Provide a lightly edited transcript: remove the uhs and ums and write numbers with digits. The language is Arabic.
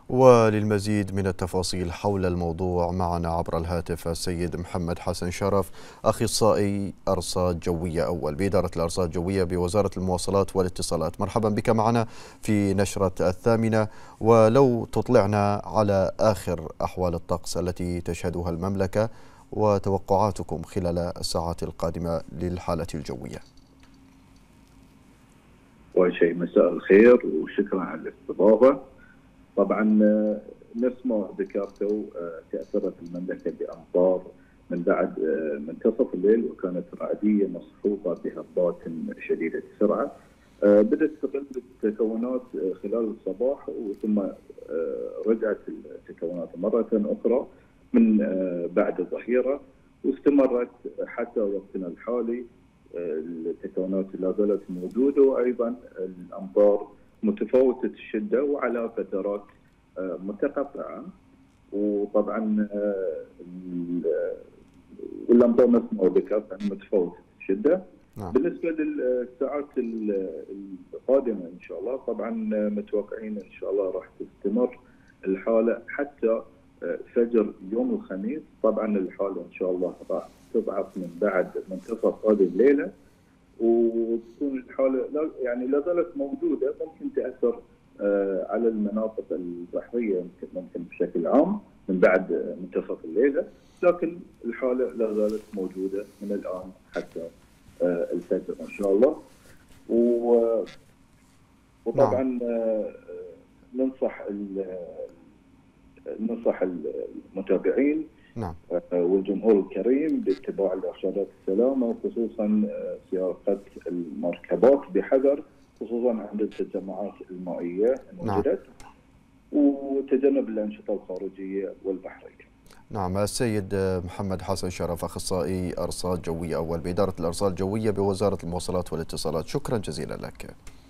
وللمزيد من التفاصيل حول الموضوع معنا عبر الهاتف السيد محمد حسن شرف، أخصائي أرصاد جوية أول بإدارة الأرصاد الجوية بوزارة المواصلات والاتصالات. مرحبا بك معنا في نشرة 8، ولو تطلعنا على آخر أحوال الطقس التي تشهدها المملكة وتوقعاتكم خلال الساعات القادمة للحالة الجوية. أول شيء مساء الخير وشكرا على الاستضافة. طبعا نفس ما ذكرتوا تأثرت المملكة بأمطار من بعد منتصف الليل، وكانت رعدية مصحوبة بهبات شديدة السرعة. بدأت تقل التكونات خلال الصباح، وثم رجعت التكونات مرة أخرى من بعد الظهيرة، واستمرت حتى وقتنا الحالي. التكونات لا زالت موجودة، وأيضا الأمطار متفاوتة الشدة وعلى فترات متقطعة. وطبعا والأمطار نفس ما ذكرت متفاوتة الشدة. بالنسبة للساعات القادمة إن شاء الله، طبعا متوقعين إن شاء الله راح تستمر الحالة حتى فجر يوم الخميس. طبعا الحالة إن شاء الله راح تضعف من بعد منتصف هذه الليلة، وتكون الحالة لا زالت موجودة، ممكن تأثر على المناطق البحرية ممكن بشكل عام من بعد منتصف الليلة، لكن الحالة لا زالت موجودة من الآن حتى الفجر إن شاء الله. وطبعا ننصح المتابعين والجمهور الكريم باتباع الإرشادات السلامة، وخصوصا سياقة المركبات بحذر، خصوصا عند التجمعات المائية الموجودة، وتجنب الأنشطة الخارجية والبحرية. نعم، السيد محمد حسن شرف، أخصائي أرصاد جوية أول بإدارة الأرصاد الجوية بوزارة المواصلات والاتصالات، شكرا جزيلا لك.